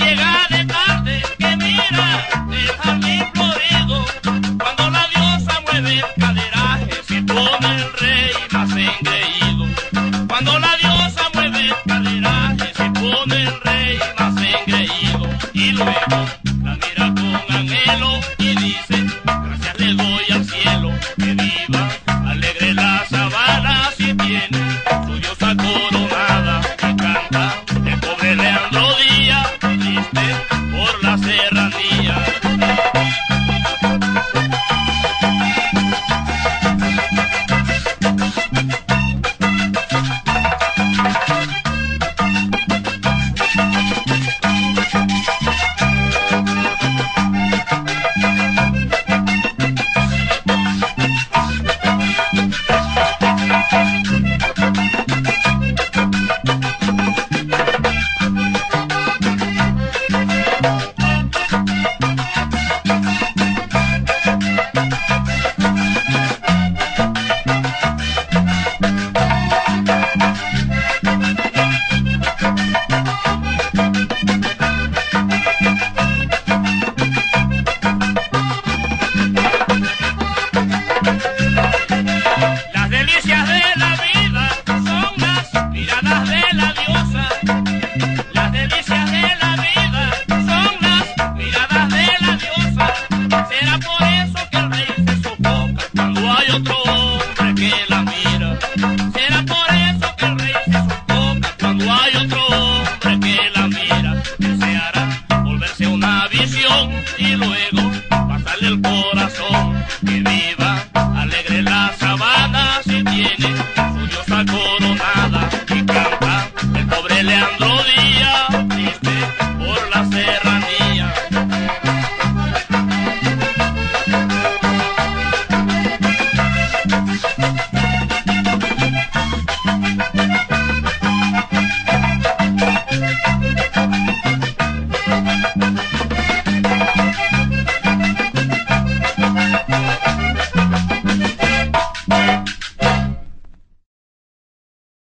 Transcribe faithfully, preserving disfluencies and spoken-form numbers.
llega de tarde, que mira el jardín florido, cuando la diosa mueve el caderaje, se pone el rey más engreído. Cuando la diosa mueve el caderaje, se pone el rey más engreído. Y luego la mira con anhelo y dice, gracias le doy al cielo, que viva alegre la sabana, si tiene su diosa coronada. Y canta el pobre Leandro Díaz, triste por la serranía. Las delicias de la vida son las miradas de la diosa. Las delicias de la vida son las miradas de la diosa. Será por eso que el rey se sofoca cuando hay otro hombre que la mira. Será por eso que el rey se sofoca cuando hay otro hombre que la mira. Deseará volverse una visión y luego pasarle el corazón. Que viva alegre la sabana, si tiene su diosa coronada. Y canta el pobre Leandro Díaz.